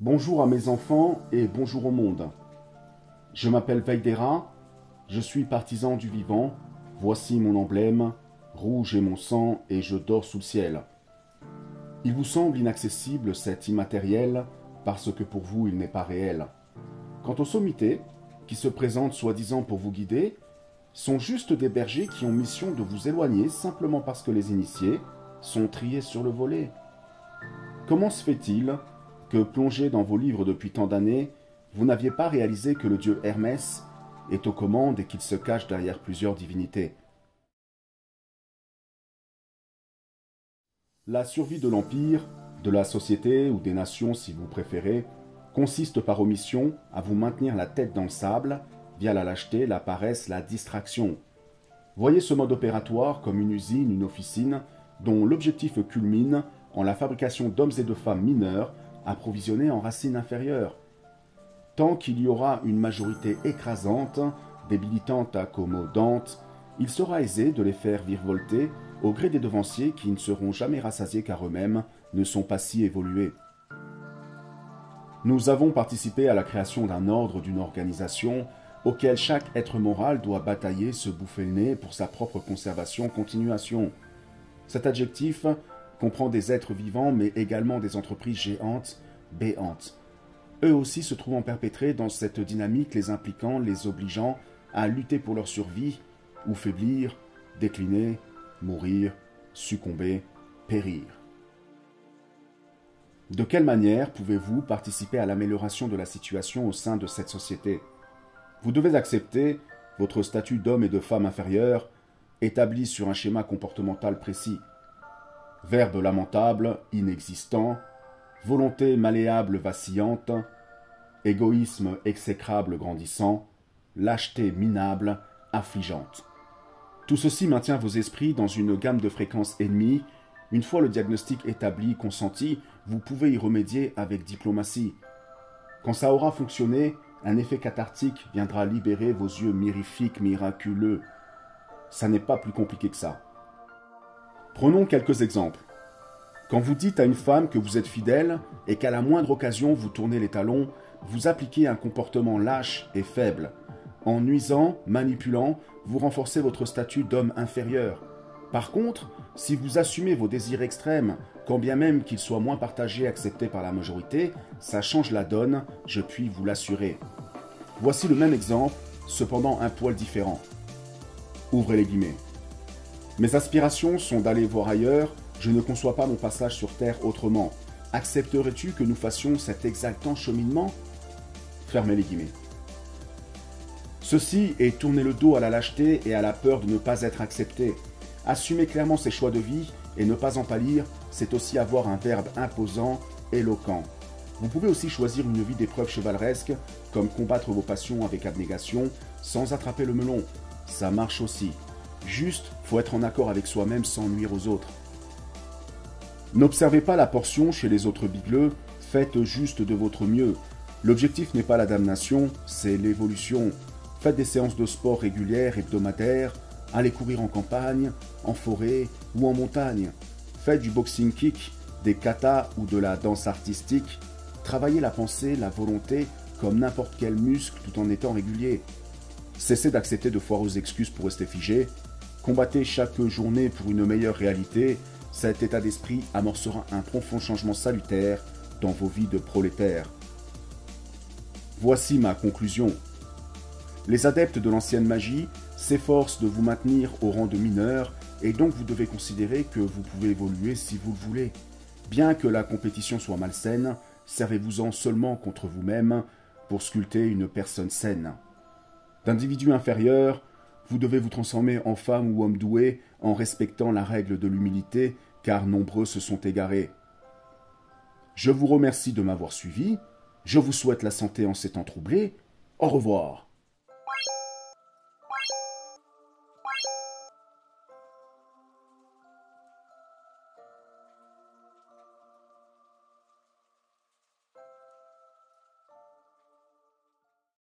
Bonjour à mes enfants et bonjour au monde. Je m'appelle Veidera, je suis partisan du vivant, voici mon emblème, rouge est mon sang et je dors sous le ciel. Il vous semble inaccessible cet immatériel parce que pour vous il n'est pas réel. Quant aux sommités, qui se présentent soi-disant pour vous guider, sont juste des bergers qui ont mission de vous éloigner simplement parce que les initiés sont triés sur le volet. Comment se fait-il que, plongé dans vos livres depuis tant d'années, vous n'aviez pas réalisé que le dieu Hermès est aux commandes et qu'il se cache derrière plusieurs divinités? La survie de l'Empire, de la société ou des nations si vous préférez, consiste par omission à vous maintenir la tête dans le sable via la lâcheté, la paresse, la distraction. Voyez ce mode opératoire comme une usine, une officine, dont l'objectif culmine en la fabrication d'hommes et de femmes mineurs approvisionnés en racines inférieures. Tant qu'il y aura une majorité écrasante, débilitante, accommodante, il sera aisé de les faire virevolter au gré des devanciers qui ne seront jamais rassasiés car eux-mêmes ne sont pas si évolués. Nous avons participé à la création d'un ordre, d'une organisation, auquel chaque être moral doit batailler, se bouffer le nez pour sa propre conservation, continuation. Cet adjectif comprend des êtres vivants, mais également des entreprises géantes, béantes. Eux aussi se trouvant perpétrés dans cette dynamique, les impliquant, les obligeant à lutter pour leur survie, ou faiblir, décliner, mourir, succomber, périr. De quelle manière pouvez-vous participer à l'amélioration de la situation au sein de cette société? Vous devez accepter votre statut d'homme et de femme inférieur, établi sur un schéma comportemental précis. Verbe lamentable, inexistant, volonté malléable vacillante, égoïsme exécrable grandissant, lâcheté minable, affligeante. Tout ceci maintient vos esprits dans une gamme de fréquences ennemies. Une fois le diagnostic établi, consenti, vous pouvez y remédier avec diplomatie. Quand ça aura fonctionné, un effet cathartique viendra libérer vos yeux mirifiques, miraculeux. Ça n'est pas plus compliqué que ça. Prenons quelques exemples. Quand vous dites à une femme que vous êtes fidèle et qu'à la moindre occasion vous tournez les talons, vous appliquez un comportement lâche et faible. En nuisant, manipulant, vous renforcez votre statut d'homme inférieur. Par contre, si vous assumez vos désirs extrêmes, quand bien même qu'ils soient moins partagés et acceptés par la majorité, ça change la donne, je puis vous l'assurer. Voici le même exemple, cependant un poil différent. Ouvrez les guillemets. Mes aspirations sont d'aller voir ailleurs, je ne conçois pas mon passage sur Terre autrement. Accepterais-tu que nous fassions cet exaltant cheminement? Fermez les guillemets. Ceci est tourner le dos à la lâcheté et à la peur de ne pas être accepté. Assumer clairement ses choix de vie et ne pas en pâlir, c'est aussi avoir un verbe imposant, éloquent. Vous pouvez aussi choisir une vie d'épreuve chevaleresque, comme combattre vos passions avec abnégation, sans attraper le melon. Ça marche aussi. Juste, faut être en accord avec soi-même sans nuire aux autres. N'observez pas la portion chez les autres bigleux, faites juste de votre mieux. L'objectif n'est pas la damnation, c'est l'évolution. Faites des séances de sport régulières, hebdomadaires, allez courir en campagne, en forêt ou en montagne. Faites du boxing kick, des katas ou de la danse artistique. Travaillez la pensée, la volonté, comme n'importe quel muscle tout en étant régulier. Cessez d'accepter de foireuses excuses pour rester figé. Combattez chaque journée pour une meilleure réalité. Cet état d'esprit amorcera un profond changement salutaire dans vos vies de prolétaires. Voici ma conclusion. Les adeptes de l'ancienne magie s'efforcent de vous maintenir au rang de mineurs et donc vous devez considérer que vous pouvez évoluer si vous le voulez. Bien que la compétition soit malsaine, servez-vous-en seulement contre vous-même pour sculpter une personne saine. D'individu inférieur, vous devez vous transformer en femme ou homme doué en respectant la règle de l'humilité, car nombreux se sont égarés. Je vous remercie de m'avoir suivi, je vous souhaite la santé en ces temps troublés, au revoir.